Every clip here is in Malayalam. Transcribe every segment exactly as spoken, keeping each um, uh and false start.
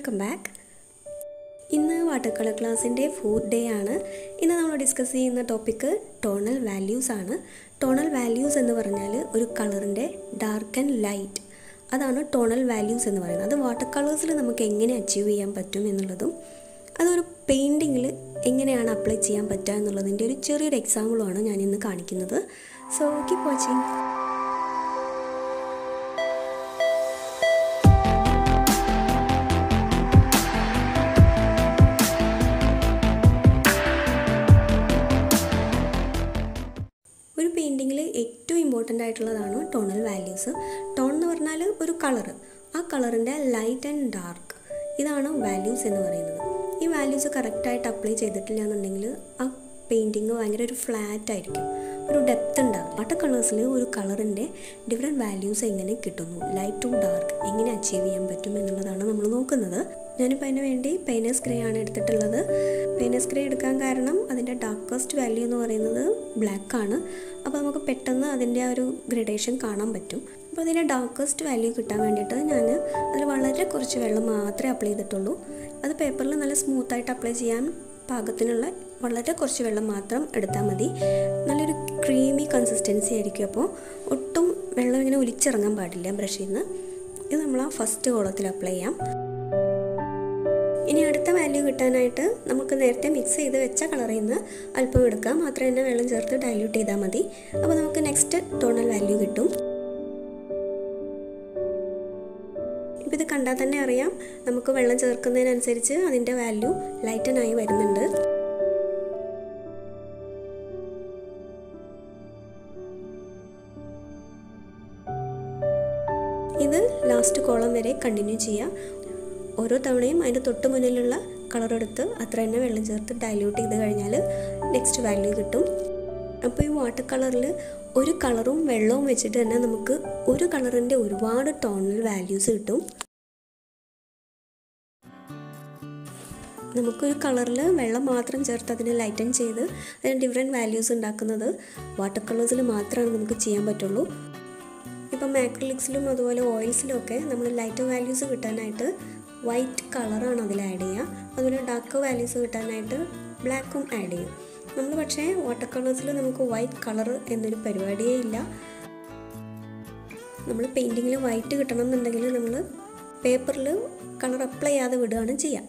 Welcome back. ഇന്ന് വാട്ടർകളർ ക്ലാസിൻ്റെ ഫോർത്ത് ഡേ ആണ്. ഇന്ന് നമ്മൾ ഡിസ്കസ് ചെയ്യുന്ന ടോപ്പിക്ക് ടോണൽ വാല്യൂസ് ആണ്. ടോണൽ വാല്യൂസ് എന്ന് പറഞ്ഞാൽ ഒരു കളറിൻ്റെ ഡാർക്ക് ആൻഡ് ലൈറ്റ്, അതാണ് ടോണൽ വാല്യൂസ് എന്ന് പറയുന്നത്. അത് വാട്ടർ കളേഴ്സിൽ നമുക്ക് എങ്ങനെ അച്ചീവ് ചെയ്യാൻ പറ്റും എന്നുള്ളതും അതൊരു പെയിൻറ്റിങ്ങിൽ എങ്ങനെയാണ് അപ്ലൈ ചെയ്യാൻ പറ്റുക എന്നുള്ളതിൻ്റെ ഒരു ചെറിയൊരു എക്സാമ്പിളുമാണ് ഞാൻ ഇന്ന് കാണിക്കുന്നത്. So keep watching. ഒരു പെയിൻറ്റിങ്ങിൽ ഏറ്റവും ഇമ്പോർട്ടൻ്റ് ആയിട്ടുള്ളതാണ് ടോണൽ വാല്യൂസ്. ടോൺ എന്ന് പറഞ്ഞാൽ ഒരു കളറ്, ആ കളറിൻ്റെ ലൈറ്റ് ആൻഡ് ഡാർക്ക്, ഇതാണ് വാല്യൂസ് എന്ന് പറയുന്നത്. ഈ വാല്യൂസ് കറക്റ്റായിട്ട് അപ്ലൈ ചെയ്തിട്ടില്ല എന്നുണ്ടെങ്കിൽ ആ പെയിൻറ്റിങ് ഭയങ്കര ഒരു ഫ്ലാറ്റ് ആയിരിക്കും, ഒരു ഡെപ്ത് ഉണ്ടാകും. വാട്ടർ കളേഴ്സിൽ ഒരു കളറിൻ്റെ ഡിഫറെൻറ്റ് വാല്യൂസ് എങ്ങനെ കിട്ടുന്നു, ലൈറ്റ് ടു ഡാർക്ക് എങ്ങനെ അച്ചീവ് ചെയ്യാൻ പറ്റും എന്നുള്ളതാണ് നമ്മൾ നോക്കുന്നത്. ഞാനിപ്പോൾ അതിന് വേണ്ടി പെയിനേഴ്സ് ഗ്രേ ആണ് എടുത്തിട്ടുള്ളത്. പെയിനേഴ്സ് ഗ്രേ എടുക്കാൻ കാരണം അതിൻ്റെ ഡാർക്കസ്റ്റ് വാല്യൂ എന്ന് പറയുന്നത് ബ്ലാക്ക് ആണ്. അപ്പോൾ നമുക്ക് പെട്ടെന്ന് അതിൻ്റെ ആ ഒരു ഗ്രഡേഷൻ കാണാൻ പറ്റും. അപ്പോൾ അതിൻ്റെ ഡാർക്കസ്റ്റ് വാല്യൂ കിട്ടാൻ വേണ്ടിയിട്ട് ഞാൻ അതിൽ വളരെ കുറച്ച് വെള്ളം മാത്രമേ അപ്ലൈ ചെയ്തിട്ടുള്ളൂ. അത് പേപ്പറിൽ നല്ല സ്മൂത്തായിട്ട് അപ്ലൈ ചെയ്യാൻ പാകത്തിനുള്ള വളരെ കുറച്ച് വെള്ളം മാത്രം എടുത്താൽ മതി. നല്ലൊരു ക്രീമി കൺസിസ്റ്റൻസി ആയിരിക്കും. അപ്പോൾ ഒട്ടും വെള്ളം ഇങ്ങനെ ഒലിച്ചിറങ്ങാൻ പാടില്ല ബ്രഷിൽ നിന്ന്. ഇത് നമ്മൾ ആ ഫസ്റ്റ് കോളത്തിൽ അപ്ലൈ ചെയ്യാം. ഇനി അടുത്ത വാല്യൂ കിട്ടാനായിട്ട് നമുക്ക് നേരത്തെ മിക്സ് ചെയ്ത് വെച്ച കളറിൽ നിന്ന് അല്പം എടുക്കാം, മാത്രം തന്നെ വെള്ളം ചേർത്ത് ഡൈല്യൂട്ട് ചെയ്താൽ മതി. അപ്പോൾ നമുക്ക് നെക്സ്റ്റ് ടോണൽ വാല്യൂ കിട്ടും. ഇപ്പോൾ ഇത് കണ്ടാൽ തന്നെ അറിയാം, നമുക്ക് വെള്ളം ചേർക്കുന്നതിനനുസരിച്ച് അതിൻ്റെ വാല്യൂ ലൈറ്റനായി വരുന്നുണ്ട്. ഇത് ലാസ്റ്റ് കോളം വരെ കണ്ടിന്യൂ ചെയ്യാം. ഓരോ തവണയും അതിൻ്റെ തൊട്ട് മുന്നിലുള്ള കളർ എടുത്ത് അത്ര തന്നെ വെള്ളം ചേർത്ത് ഡൈല്യൂട്ട് ചെയ്ത് കഴിഞ്ഞാൽ നെക്സ്റ്റ് വാല്യൂ കിട്ടും. അപ്പോൾ ഈ വാട്ടർ കളറിൽ ഒരു കളറും വെള്ളവും വെച്ചിട്ട് തന്നെ നമുക്ക് ഒരു കളറിൻ്റെ ഒരുപാട് ടോണൽ വാല്യൂസ് കിട്ടും. നമുക്കൊരു കളറിൽ വെള്ളം മാത്രം ചേർത്ത് അതിനെ ലൈറ്റൻ ചെയ്ത് അതിന് ഡിഫറെൻറ്റ് വാല്യൂസ് ഉണ്ടാക്കുന്നത് വാട്ടർ കളേഴ്സിൽ മാത്രമാണ് നമുക്ക് ചെയ്യാൻ പറ്റുള്ളൂ. ഇപ്പം ആക്രിലിക്സിലും അതുപോലെ ഓയിൽസിലും ഒക്കെ നമ്മൾ ലൈറ്റ് വാല്യൂസ് കിട്ടാനായിട്ട് വൈറ്റ് കളറാണ് അതിൽ ആഡ് ചെയ്യുക. അതുപോലെ ഡാർക്ക് വാല്യൂസ് കിട്ടാനായിട്ട് ബ്ലാക്കും ആഡ് ചെയ്യും. നമ്മൾ പക്ഷേ വാട്ടർ കളേഴ്സിൽ നമുക്ക് വൈറ്റ് കളർ എന്നൊരു പരിപാടിയേ ഇല്ല. നമ്മൾ പെയിൻറ്റിങ്ങിൽ വൈറ്റ് കിട്ടണം എന്നുണ്ടെങ്കിൽ നമ്മൾ പേപ്പറിൽ കളർ അപ്ലൈ ചെയ്യാതെ വിടുകയാണ് ചെയ്യുക.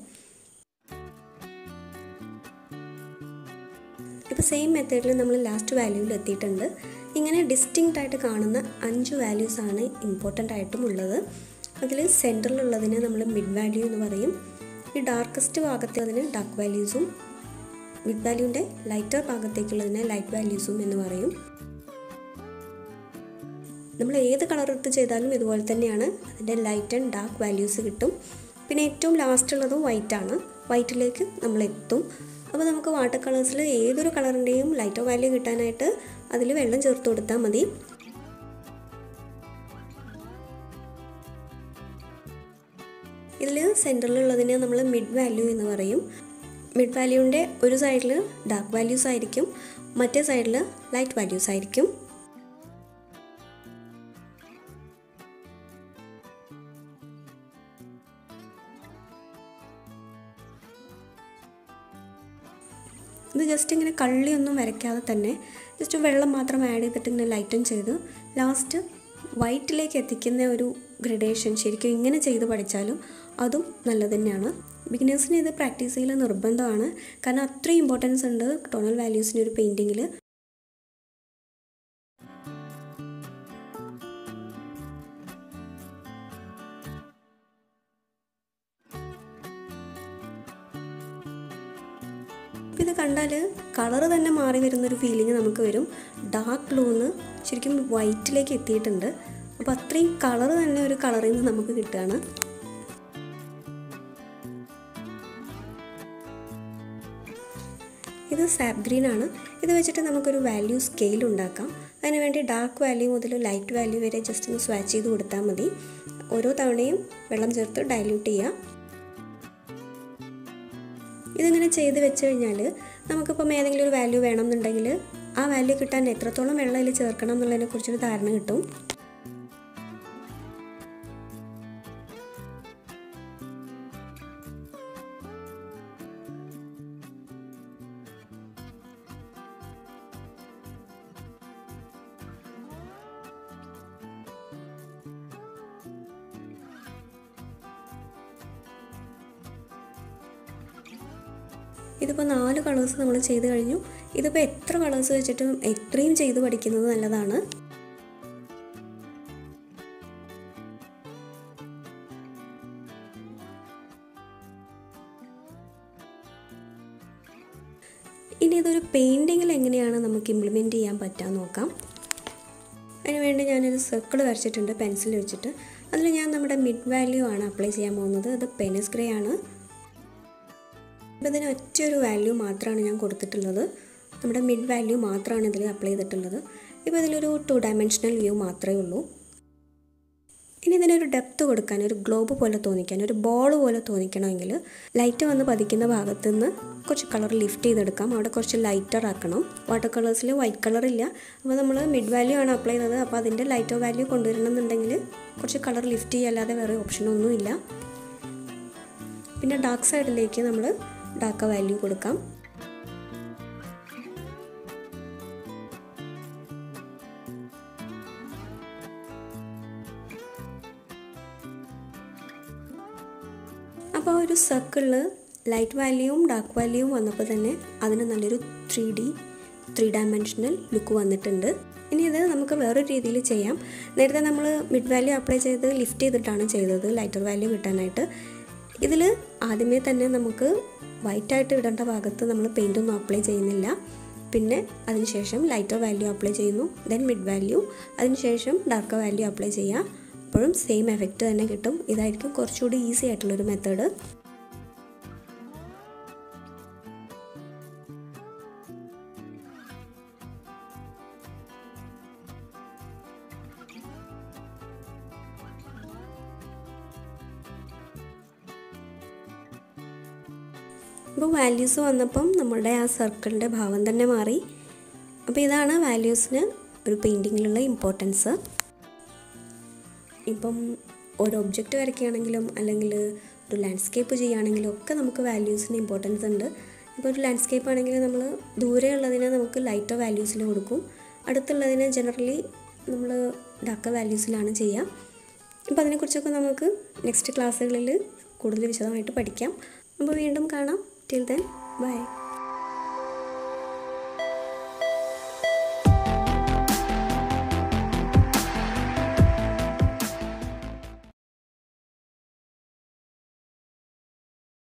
ഇപ്പോൾ സെയിം മെത്തേഡിൽ നമ്മൾ ലാസ്റ്റ് വാല്യൂവിൽ എത്തിയിട്ടുണ്ട്. ഇങ്ങനെ ഡിസ്റ്റിങ്ക്റ്റ് ആയിട്ട് കാണുന്ന അഞ്ച് വാല്യൂസാണ് ഇമ്പോർട്ടൻ്റ് ആയിട്ടും ഉള്ളത്. അതിൽ സെൻറ്ററിലുള്ളതിനെ നമ്മൾ മിഡ് വാല്യൂ എന്ന് പറയും. ഈ ഡാർക്കസ്റ്റ് ഭാഗത്തുള്ളതിന് ഡാർക്ക് വാല്യൂസും മിഡ് വാല്യൂവിൻ്റെ ലൈറ്റർ ഭാഗത്തേക്കുള്ളതിനെ ലൈറ്റ് വാല്യൂസും എന്ന് പറയും. നമ്മൾ ഏത് കളർ എടുത്ത് ചെയ്താലും ഇതുപോലെ തന്നെയാണ്, അതിൻ്റെ ലൈറ്റ് ആൻഡ് ഡാർക്ക് വാല്യൂസ് കിട്ടും. പിന്നെ ഏറ്റവും ലാസ്റ്റ് ഉള്ളത് വൈറ്റ് ആണ്. വൈറ്റിലേക്ക് നമ്മൾ എത്തും. അപ്പോൾ നമുക്ക് വാട്ടർ കളേഴ്സിൽ ഏതൊരു കളറിൻ്റെയും ലൈറ്റർ വാല്യൂ കിട്ടാനായിട്ട് അതിൽ വെള്ളം ചേർത്ത് കൊടുത്താൽ മതി. ഇതിൽ സെൻറ്ററിലുള്ളതിനെ നമ്മൾ മിഡ് വാല്യൂ എന്ന് പറയും. മിഡ് വാല്യൂവിൻ്റെ ഒരു സൈഡിൽ ഡാർക്ക് വാല്യൂസ് ആയിരിക്കും, മറ്റേ സൈഡിൽ ലൈറ്റ് വാല്യൂസ് ആയിരിക്കും. ഇത് ജസ്റ്റ് ഇങ്ങനെ കള്ളിയൊന്നും വരയ്ക്കാതെ തന്നെ ജസ്റ്റ് വെള്ളം മാത്രം ആഡ് ചെയ്തിട്ട് ഇങ്ങനെ ലൈറ്റൻ ചെയ്ത് ലാസ്റ്റ് വൈറ്റിലേക്ക് എത്തിക്കുന്ന ഒരു ഗ്രഡേഷൻ ശരിക്കും ഇങ്ങനെ ചെയ്ത് പഠിച്ചാലും അതും നല്ലത് തന്നെയാണ്. ബിഗിനേഴ്സിന് ഇത് പ്രാക്ടീസ് ചെയ്യൽ നിർബന്ധമാണ്, കാരണം അത്രയും ഇമ്പോർട്ടൻസ് ഉണ്ട് ടോണൽ വാല്യൂസിന് ഒരു പെയിൻറ്റിങ്ങിൽ. ഇത് കണ്ടാൽ കളറ് തന്നെ മാറി വരുന്നൊരു ഫീലിംഗ് നമുക്ക് വരും. ഡാർക്ക് ബ്ലൂന്ന് ശരിക്കും വൈറ്റിലേക്ക് എത്തിയിട്ടുണ്ട്. അപ്പോൾ അത്രയും കളറ് തന്നെ ഒരു കളറിൽ നിന്ന് നമുക്ക് കിട്ടുകയാണ്. ഇത് സാപ്പ് ഗ്രീൻ ആണ്. ഇത് വെച്ചിട്ട് നമുക്കൊരു വാല്യൂ സ്കെയിൽ ഉണ്ടാക്കാം. അതിനുവേണ്ടി ഡാർക്ക് വാല്യൂ മുതൽ ലൈറ്റ് വാല്യൂ വരെ ജസ്റ്റ് ഒന്ന് സ്വാച്ച് ചെയ്ത് കൊടുത്താൽ മതി. ഓരോ തവണയും വെള്ളം ചേർത്ത് ഡൈല്യൂട്ട് ചെയ്യുക. ഇതിങ്ങനെ ചെയ്ത് വെച്ച് കഴിഞ്ഞാൽ നമുക്കിപ്പം ഏതെങ്കിലും ഒരു വാല്യൂ വേണമെന്നുണ്ടെങ്കിൽ ആ വാല്യൂ കിട്ടാൻ എത്രത്തോളം വെള്ളം അതിൽ ചേർക്കണം എന്നുള്ളതിനെ കുറിച്ചൊരു ധാരണ കിട്ടും. ഇതിപ്പോൾ നാല് കളേഴ്സ് നമ്മൾ ചെയ്ത് കഴിഞ്ഞു. ഇതിപ്പോൾ എത്ര കളേഴ്സ് വെച്ചിട്ടും എത്രയും ചെയ്ത് പഠിക്കുന്നത് നല്ലതാണ്. ഇനി ഇതൊരു പെയിൻറ്റിങ്ങിൽ എങ്ങനെയാണ് നമുക്ക് ഇംപ്ലിമെൻറ്റ് ചെയ്യാൻ പറ്റുക നോക്കാം. അതിനുവേണ്ടി ഞാനൊരു സർക്കിൾ വരച്ചിട്ടുണ്ട് പെൻസിൽ വെച്ചിട്ട്. അതിൽ ഞാൻ നമ്മുടെ മിഡ് വാല്യൂ ആണ് അപ്ലൈ ചെയ്യാൻ പോകുന്നത്. അത് പെനിസ് ഗ്രേ ആണ്. അപ്പോൾ ഇതിന് ഒറ്റൊരു വാല്യൂ മാത്രമാണ് ഞാൻ കൊടുത്തിട്ടുള്ളത്. നമ്മുടെ മിഡ് വാല്യൂ മാത്രമാണ് ഇതിൽ അപ്ലൈ ചെയ്തിട്ടുള്ളത്. ഇപ്പോൾ ഇതിലൊരു ടു ഡയമെൻഷണൽ വ്യൂ മാത്രമേ ഉള്ളൂ. ഇനി ഇതിനൊരു ഡെപ്ത് കൊടുക്കാൻ, ഒരു ഗ്ലോബ് പോലെ തോന്നിക്കാൻ, ഒരു ബോൾ പോലെ തോന്നിക്കണമെങ്കിൽ ലൈറ്റ് വന്ന് പതിക്കുന്ന ഭാഗത്തു നിന്ന് കുറച്ച് കളർ ലിഫ്റ്റ് ചെയ്തെടുക്കാം. അവിടെ കുറച്ച് ലൈറ്റർ ആക്കണം. വാട്ടർ കളേഴ്സിൽ വൈറ്റ് കളർ ഇല്ല. അപ്പോൾ നമ്മൾ മിഡ് വാല്യൂ ആണ് അപ്ലൈ ചെയ്തത്. അപ്പോൾ അതിൻ്റെ ലൈറ്റർ വാല്യൂ കൊണ്ടുവരണമെന്നുണ്ടെങ്കിൽ കുറച്ച് കളർ ലിഫ്റ്റ് ചെയ്യാല്ലാതെ വേറെ ഓപ്ഷനൊന്നുമില്ല. പിന്നെ ഡാർക്ക് സൈഡിലേക്ക് നമ്മൾ ഡാർക്ക് വാല്യൂ കൊടുക്കാം. അപ്പോൾ ഒരു സർക്കിളിൽ ലൈറ്റ് വാല്യൂവും ഡാർക്ക് വാല്യൂവും വന്നപ്പോൾ തന്നെ അതിന് നല്ലൊരു three D three dimensional look വന്നിട്ടുണ്ട്. ഇനി ഇത് നമുക്ക് വേറൊരു രീതിയിൽ ചെയ്യാം. നേരത്തെ നമ്മൾ മിഡ് വാല്യൂ അപ്ലൈ ചെയ്ത് ലിഫ്റ്റ് ചെയ്തിട്ടാണ് ചെയ്തത് ലൈറ്റർ വാല്യൂ കിട്ടാനായിട്ട്. ഇതിൽ ആദ്യമേ തന്നെ നമുക്ക് വൈറ്റായിട്ട് ഇടേണ്ട ഭാഗത്ത് നമ്മൾ പെയിൻ്റൊന്നും അപ്ലൈ ചെയ്യുന്നില്ല. പിന്നെ അതിനുശേഷം ലൈറ്റർ വാല്യൂ അപ്ലൈ ചെയ്യുന്നു, ദെൻ മിഡ് വാല്യൂ, അതിനുശേഷം ഡാർക്ക് വാല്യൂ അപ്ലൈ ചെയ്യുക. അപ്പോഴും സെയിം എഫക്റ്റ് തന്നെ കിട്ടും. ഇതായിരിക്കും കുറച്ചുകൂടി ഈസി ആയിട്ടുള്ളൊരു മെത്തേഡ്. ഇപ്പോൾ വാല്യൂസ് വന്നപ്പം നമ്മുടെ ആ സർക്കിളിൻ്റെ ഭാവം തന്നെ മാറി. അപ്പോൾ ഇതാണ് വാല്യൂസിന് ഒരു പെയിൻറ്റിങ്ങിലുള്ള ഇമ്പോർട്ടൻസ്. ഇപ്പം ഒരു ഒബ്ജക്റ്റ് വരയ്ക്കുകയാണെങ്കിലും അല്ലെങ്കിൽ ഒരു ലാൻഡ്സ്കേപ്പ് ചെയ്യുകയാണെങ്കിലും ഒക്കെ നമുക്ക് വാല്യൂസിന് ഇമ്പോർട്ടൻസ് ഉണ്ട്. ഇപ്പോൾ ഒരു ലാൻഡ്സ്കേപ്പ് ആണെങ്കിൽ നമ്മൾ ദൂരെയുള്ളതിനെ നമുക്ക് ലൈറ്റർ വാല്യൂസിൽ കൊടുക്കും, അടുത്തുള്ളതിനെ ജനറലി നമ്മൾ ഡാർക്ക് വാല്യൂസിലാണ് ചെയ്യുക. അപ്പോൾ അതിനെക്കുറിച്ചൊക്കെ നമുക്ക് നെക്സ്റ്റ് ക്ലാസ്സുകളിൽ കൂടുതൽ വിശദമായിട്ട് പഠിക്കാം. അപ്പോൾ വീണ്ടും കാണാം. Till then by.